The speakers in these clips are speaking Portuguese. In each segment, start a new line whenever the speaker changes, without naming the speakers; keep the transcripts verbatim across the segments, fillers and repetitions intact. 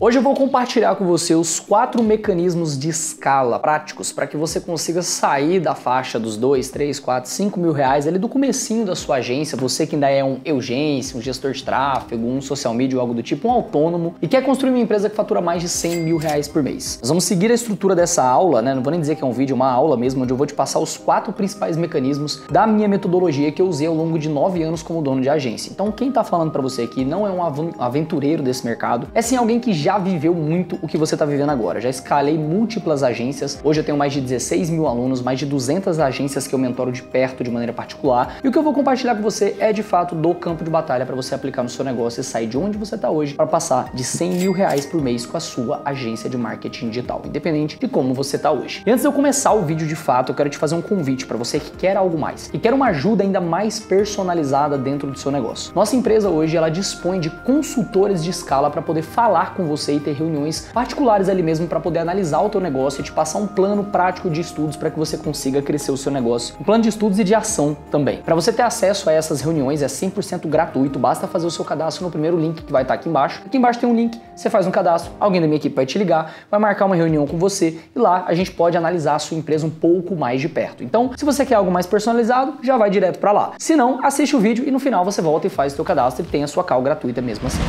Hoje eu vou compartilhar com você os quatro mecanismos de escala práticos para que você consiga sair da faixa dos dois, três, quatro, cinco mil reais ali do comecinho da sua agência, você que ainda é um urgência, um gestor de tráfego, um social media ou algo do tipo, um autônomo e quer construir uma empresa que fatura mais de cem mil reais por mês. Nós vamos seguir a estrutura dessa aula, né? Não vou nem dizer que é um vídeo, é uma aula mesmo, onde eu vou te passar os quatro principais mecanismos da minha metodologia que eu usei ao longo de nove anos como dono de agência. Então quem tá falando para você aqui não é um aventureiro desse mercado, é sim alguém que já viveu muito o que você tá vivendo agora. Já escalei múltiplas agências, hoje eu tenho mais de dezesseis mil alunos, mais de duzentas agências que eu mentoro de perto de maneira particular, e o que eu vou compartilhar com você é de fato do campo de batalha para você aplicar no seu negócio e sair de onde você tá hoje para passar de cem mil reais por mês com a sua agência de marketing digital, independente de como você tá hoje. E antes de eu começar o vídeo de fato, eu quero te fazer um convite para você que quer algo mais e quer uma ajuda ainda mais personalizada dentro do seu negócio. Nossa empresa hoje ela dispõe de consultores de escala para poder falar com você e ter reuniões particulares ali mesmo para poder analisar o teu negócio e te passar um plano prático de estudos para que você consiga crescer o seu negócio. Um plano de estudos e de ação também. Para você ter acesso a essas reuniões é cem por cento gratuito, basta fazer o seu cadastro no primeiro link que vai estar aqui embaixo. Aqui embaixo tem um link, você faz um cadastro, alguém da minha equipe vai te ligar, vai marcar uma reunião com você e lá a gente pode analisar a sua empresa um pouco mais de perto. Então, se você quer algo mais personalizado, já vai direto para lá. Se não, assiste o vídeo e no final você volta e faz o seu cadastro e tem a sua call gratuita mesmo assim.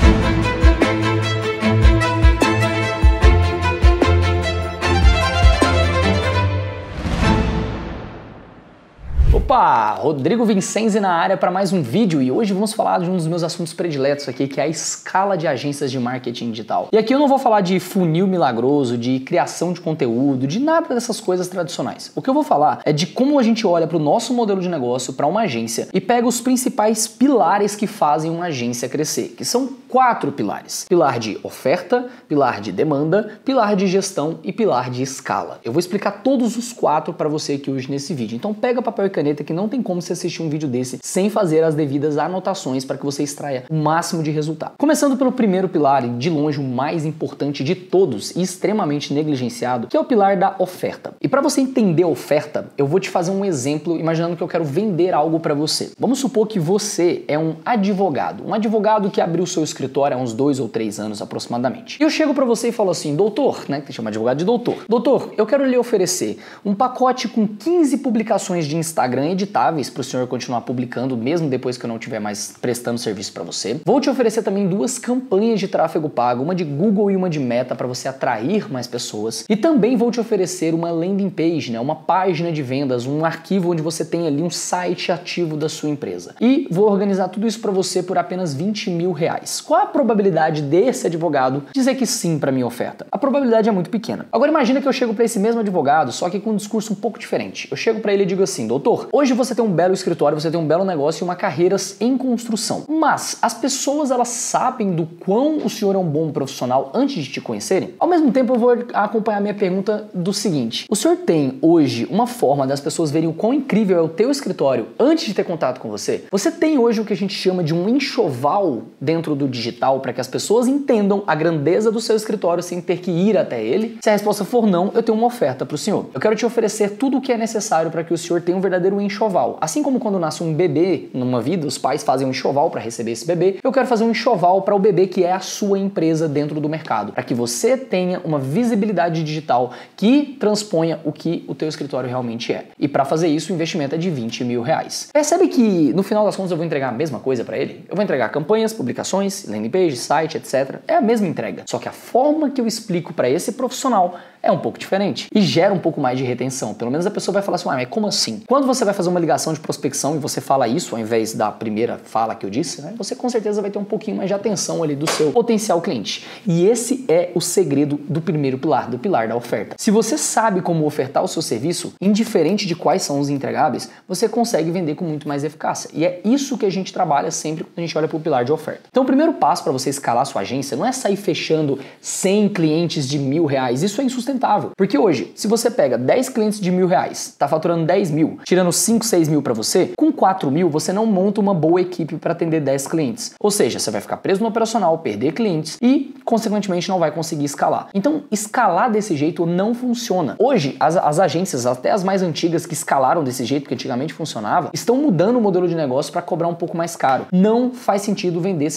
Opa, Rodrigo Vincenzi na área para mais um vídeo e hoje vamos falar de um dos meus assuntos prediletos aqui, que é a escala de agências de marketing digital. E aqui eu não vou falar de funil milagroso, de criação de conteúdo, de nada dessas coisas tradicionais. O que eu vou falar é de como a gente olha para o nosso modelo de negócio, para uma agência e pega os principais pilares que fazem uma agência crescer, que são quatro pilares. Pilar de oferta, pilar de demanda, pilar de gestão e pilar de escala. Eu vou explicar todos os quatro para você aqui hoje nesse vídeo. Então pega papel e caneta que não tem como você assistir um vídeo desse sem fazer as devidas anotações para que você extraia o máximo de resultado. Começando pelo primeiro pilar, e de longe o mais importante de todos e extremamente negligenciado, que é o pilar da oferta. E para você entender a oferta, eu vou te fazer um exemplo imaginando que eu quero vender algo para você. Vamos supor que você é um advogado, um advogado que abriu seu escritório há uns dois ou três anos aproximadamente. E eu chego para você e falo assim, doutor, né, que chama advogado de doutor, doutor, eu quero lhe oferecer um pacote com quinze publicações de Instagram editáveis para o senhor continuar publicando mesmo depois que eu não estiver mais prestando serviço para você. Vou te oferecer também duas campanhas de tráfego pago, uma de Google e uma de Meta para você atrair mais pessoas. E também vou te oferecer uma landing page, né, uma página de vendas, um arquivo onde você tem ali um site ativo da sua empresa. E vou organizar tudo isso para você por apenas vinte mil reais. Qual a probabilidade desse advogado dizer que sim para minha oferta? A probabilidade é muito pequena. Agora imagina que eu chego para esse mesmo advogado, só que com um discurso um pouco diferente. Eu chego para ele e digo assim, doutor, hoje você tem um belo escritório, você tem um belo negócio e uma carreira em construção. Mas as pessoas, elas sabem do quão o senhor é um bom profissional antes de te conhecerem? Ao mesmo tempo, eu vou acompanhar minha pergunta do seguinte. O senhor tem hoje uma forma das pessoas verem o quão incrível é o teu escritório antes de ter contato com você? Você tem hoje o que a gente chama de um enxoval dentro do digital para que as pessoas entendam a grandeza do seu escritório sem ter que ir até ele? Se a resposta for não, eu tenho uma oferta para o senhor. Eu quero te oferecer tudo o que é necessário para que o senhor tenha um verdadeiro enxoval. Assim como quando nasce um bebê numa vida, os pais fazem um enxoval para receber esse bebê, eu quero fazer um enxoval para o bebê que é a sua empresa dentro do mercado, para que você tenha uma visibilidade digital que transponha o que o teu escritório realmente é. E para fazer isso, o investimento é de vinte mil reais. Percebe que no final das contas eu vou entregar a mesma coisa para ele? Eu vou entregar campanhas, publicações, landing page, site, etcétera. É a mesma entrega. Só que a forma que eu explico para esse profissional é um pouco diferente e gera um pouco mais de retenção. Pelo menos a pessoa vai falar assim, ah, mas como assim? Quando você vai fazer uma ligação de prospecção e você fala isso ao invés da primeira fala que eu disse, né, você com certeza vai ter um pouquinho mais de atenção ali do seu potencial cliente. E esse é o segredo do primeiro pilar, do pilar da oferta. Se você sabe como ofertar o seu serviço, indiferente de quais são os entregáveis, você consegue vender com muito mais eficácia. E é isso que a gente trabalha sempre quando a gente olha para o pilar de oferta. Então o primeiro passo para você escalar a sua agência não é sair fechando cem clientes de mil reais. Isso é insustentável. Porque hoje, se você pega dez clientes de mil reais, tá faturando dez mil, tirando cinco, seis mil para você, com quatro mil você não monta uma boa equipe para atender dez clientes. Ou seja, você vai ficar preso no operacional, perder clientes e, consequentemente, não vai conseguir escalar. Então, escalar desse jeito não funciona. Hoje, as, as agências, até as mais antigas que escalaram desse jeito, que antigamente funcionava, estão mudando o modelo de negócio para cobrar um pouco mais caro. Não faz sentido vender serviço por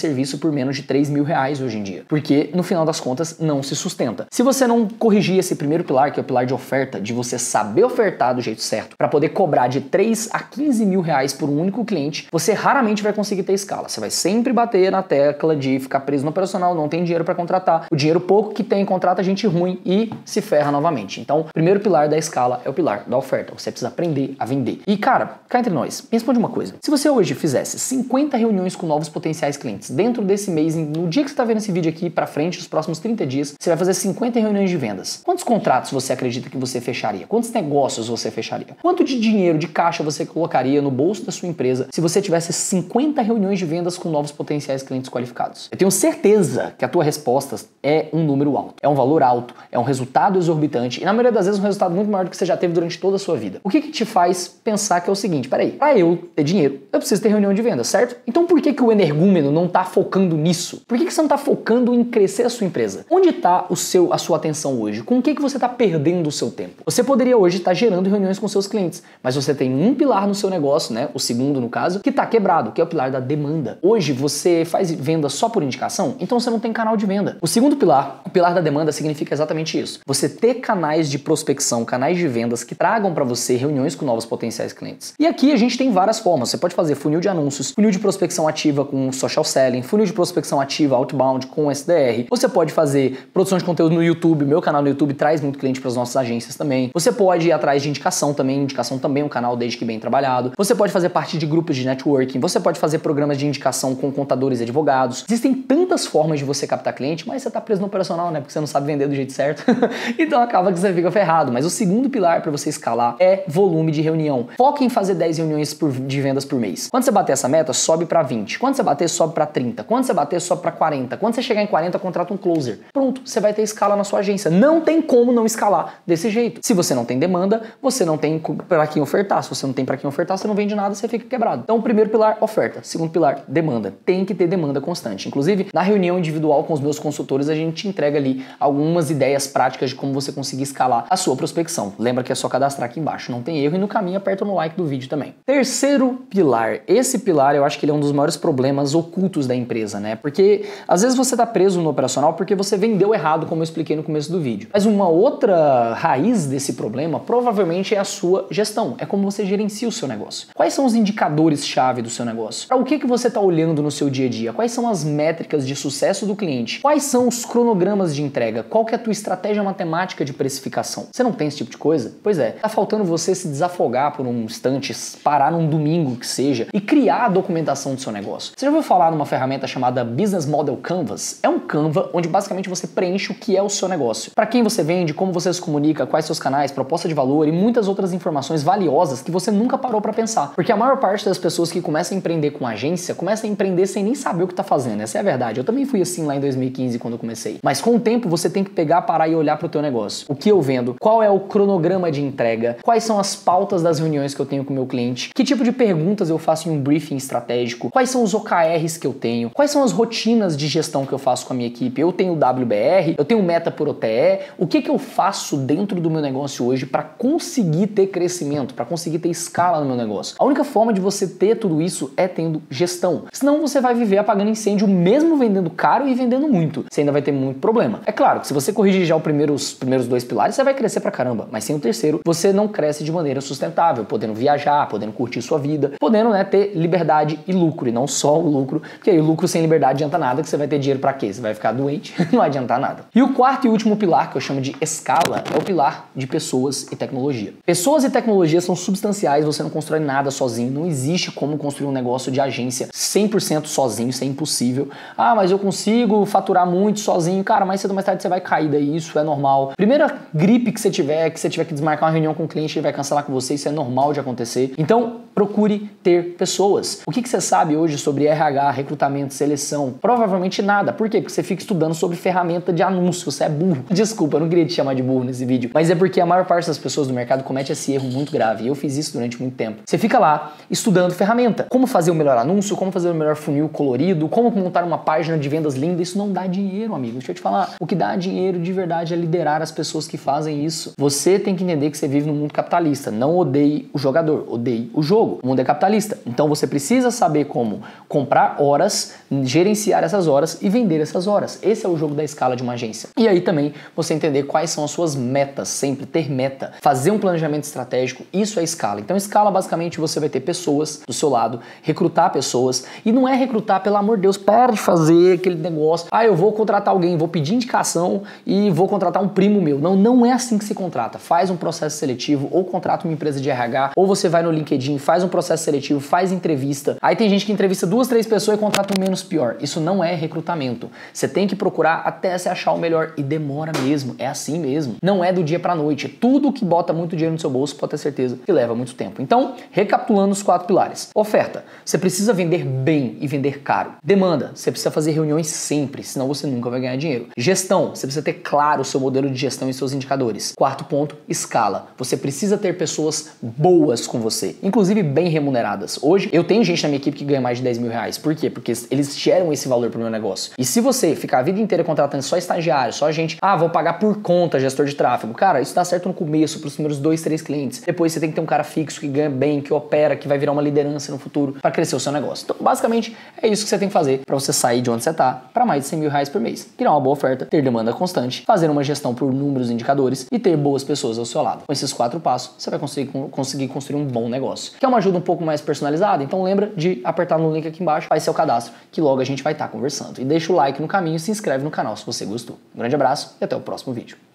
por menos de três mil reais hoje em dia, porque no final das contas não se sustenta. Se você não corrigir esse primeiro pilar, que é o pilar de oferta, de você saber ofertar do jeito certo, para poder cobrar de três a quinze mil reais por um único cliente, você raramente vai conseguir ter escala. Você vai sempre bater na tecla de ficar preso no operacional, não tem dinheiro para contratar, o dinheiro pouco que tem contrata gente ruim e se ferra novamente. Então, o primeiro pilar da escala é o pilar da oferta. Você precisa aprender a vender. E cara, cá entre nós, me responde uma coisa. Se você hoje fizesse cinquenta reuniões com novos potenciais clientes dentro desse mês, no dia que você está vendo esse vídeo aqui para frente, os próximos trinta dias, você vai fazer cinquenta reuniões de vendas. Quantos contratos você acredita que você fecharia? Quantos negócios você fecharia? Quanto de dinheiro, de caixa você colocaria no bolso da sua empresa se você tivesse cinquenta reuniões de vendas com novos potenciais clientes qualificados? Eu tenho certeza que a tua resposta é um número alto, é um valor alto, é um resultado exorbitante e na maioria das vezes um resultado muito maior do que você já teve durante toda a sua vida. O que que te faz pensar que é o seguinte, peraí, para eu ter dinheiro, eu preciso ter reunião de vendas, certo? Então por que que o energúmeno não tá focando nisso? Por que que você não tá focando em crescer a sua empresa? Onde tá o seu, a sua atenção hoje? Com o que que você tá perdendo o seu tempo? Você poderia hoje estar gerando reuniões com seus clientes, mas você tem um pilar no seu negócio, né? O segundo no caso, que tá quebrado, que é o pilar da demanda. Hoje você faz venda só por indicação, então você não tem canal de venda. O segundo pilar, o pilar da demanda, significa exatamente isso. Você ter canais de prospecção, canais de vendas que tragam para você reuniões com novos potenciais clientes. E aqui a gente tem várias formas. Você pode fazer funil de anúncios, funil de prospecção ativa com social selling, funil de prospecção ativa outbound com S D R. Você pode fazer produção de conteúdo no YouTube. Meu canal no YouTube traz muito cliente para as nossas agências também. Você pode ir atrás de indicação também. Indicação também é um canal desde que bem trabalhado. Você pode fazer parte de grupos de networking. Você pode fazer programas de indicação com contadores e advogados. Existem tantas formas de você captar cliente, mas você tá preso no operacional, né? Porque você não sabe vender do jeito certo. Então acaba que você fica ferrado. Mas o segundo pilar para você escalar é volume de reunião. Foca em fazer dez reuniões por, de vendas por mês. Quando você bater essa meta, sobe para vinte. Quando você bater, sobe para trinta. Quando você bater, sobe para quarenta. Quando você chegar em quarenta, contrata um closer. Pronto, você vai ter escala na sua agência. Não tem como não escalar desse jeito. Se você não tem demanda, você não tem para quem ofertar. Se você não tem para quem ofertar, você não vende nada, você fica quebrado. Então, o primeiro pilar, oferta. Segundo pilar, demanda. Tem que ter demanda constante. Inclusive, na reunião individual com os meus consultores, a gente te entrega ali algumas ideias práticas de como você conseguir escalar a sua prospecção. Lembra que é só cadastrar aqui embaixo, não tem erro. E no caminho, aperta no like do vídeo também. Terceiro pilar. Esse pilar, eu acho que ele é um dos maiores problemas ocultos da empresa, né? Porque às vezes você tá preso no operacional porque você vendeu errado, como eu expliquei no começo do vídeo. Mas uma outra raiz desse problema provavelmente é a sua gestão. É como você gerencia o seu negócio. Quais são os indicadores-chave do seu negócio? Para o que que você tá olhando no seu dia a dia? Quais são as métricas de sucesso do cliente? Quais são os cronogramas de entrega? Qual que é a tua estratégia matemática de precificação? Você não tem esse tipo de coisa? Pois é, tá faltando você se desafogar por um instante, parar num domingo que seja e criar a documentação do seu negócio. Você já ouviu falar numa ferramenta chamada Business Model Canvas? É um Canva onde basicamente você preenche o que é o seu negócio. Para quem você vende, como você se comunica, quais seus canais, proposta de valor e muitas outras informações valiosas que você nunca parou para pensar. Porque a maior parte das pessoas que começam a empreender com agência, começa a empreender sem nem saber o que tá fazendo. Essa é a verdade. Eu também fui assim lá em dois mil e quinze quando eu comecei. Mas com o tempo você tem que pegar, parar e olhar pro teu negócio. O que eu vendo? Qual é o cronograma de entrega? Quais são as pautas das reuniões que eu tenho com o meu cliente? Que tipo de perguntas eu faço em um briefing estratégico? Quais são os O K Rs que eu tenho? Quais são as rotinas de gestão que eu faço com a minha equipe? Eu tenho W B R, eu tenho meta por O T E. O que que eu faço dentro do meu negócio hoje para conseguir ter crescimento, para conseguir ter escala no meu negócio? A única forma de você ter tudo isso é tendo gestão. Senão você vai viver apagando incêndio mesmo vendendo caro e vendendo muito. Você ainda vai ter muito problema. É claro que se você corrigir já os primeiros, primeiros dois pilares, você vai crescer pra caramba. Mas sem o terceiro, você não cresce de maneira sustentável, podendo viajar, podendo curtir sua vida, podendo, né, ter liberdade e lucro, e não só o lucro, porque aí o lucro sem liberdade adianta nada, que você vai ter dinheiro pra quê? Você vai ficar doente, não vai adiantar nada. E o quarto e último pilar, que eu chamo de escala, é o pilar de pessoas e tecnologia. Pessoas e tecnologia são substanciais, você não constrói nada sozinho, não existe como construir um negócio de agência cem por cento sozinho, isso é impossível. Ah, mas eu consigo faturar muito sozinho. Cara, mais cedo ou mais tarde você vai cair daí, isso é normal. Primeira gripe que você tiver, que você tiver que desmarcar uma reunião com o cliente, ele vai cancelar com você, isso é normal de acontecer. Então, procure ter pessoas. O que que você sabe hoje sobre R H, recrutamento, seleção? Provavelmente nada. Por quê? Porque você fica estudando sobre ferramenta de anúncio, você é burro. Desculpa, eu não queria te chamar de burro nesse vídeo, mas é porque a maior parte das pessoas do mercado comete esse erro muito grave. Eu fiz isso durante muito tempo. Você fica lá estudando ferramenta. Como fazer o melhor anúncio, como fazer o melhor funil colorido, como montar uma página de vendas linda. Isso não dá dinheiro, amigo. Deixa eu te falar. O que dá dinheiro de verdade é liderar as pessoas que fazem isso. Você tem que entender que você vive num mundo capitalista. Não odeie o jogador, odeie o jogo. jogo. O mundo é capitalista. Então você precisa saber como comprar horas, gerenciar essas horas e vender essas horas. Esse é o jogo da escala de uma agência. E aí também você entender quais são as suas metas, sempre ter meta, fazer um planejamento estratégico, isso é escala. Então escala basicamente você vai ter pessoas do seu lado, recrutar pessoas, e não é recrutar, pelo amor de Deus, para de fazer aquele negócio, ah, eu vou contratar alguém, vou pedir indicação e vou contratar um primo meu. Não, não é assim que se contrata. Faz um processo seletivo ou contrata uma empresa de R H, ou você vai no LinkedIn, faz um processo seletivo, faz entrevista. Aí tem gente que entrevista duas, três pessoas e contrata um menos pior. Isso não é recrutamento. Você tem que procurar até você achar o melhor e demora mesmo. É assim mesmo. Não é do dia pra noite. Tudo que bota muito dinheiro no seu bolso, pode ter certeza que leva muito tempo. Então, recapitulando os quatro pilares. Oferta. Você precisa vender bem e vender caro. Demanda. Você precisa fazer reuniões sempre, senão você nunca vai ganhar dinheiro. Gestão. Você precisa ter claro o seu modelo de gestão e seus indicadores. Quarto ponto, escala. Você precisa ter pessoas boas com você, inclusive bem remuneradas. Hoje, eu tenho gente na minha equipe que ganha mais de dez mil reais. Por quê? Porque eles geram esse valor pro meu negócio. E se você ficar a vida inteira contratando só estagiário, só gente, ah, vou pagar por conta, gestor de tráfego. Cara, isso dá certo no começo, pros primeiros dois, três clientes. Depois você tem que ter um cara fixo que ganha bem, que opera, que vai virar uma liderança no futuro para crescer o seu negócio. Então, basicamente, é isso que você tem que fazer para você sair de onde você tá para mais de cem mil reais por mês. Criar uma boa oferta, ter demanda constante, fazer uma gestão por números e indicadores e ter boas pessoas ao seu lado. Com esses quatro passos, você vai conseguir, conseguir construir um bom negócio. Quer uma ajuda um pouco mais personalizada? Então lembra de apertar no link aqui embaixo, faz seu cadastro, que logo a gente vai estar conversando. E deixa o like no caminho e se inscreve no canal se você gostou. Um grande abraço e até o próximo vídeo.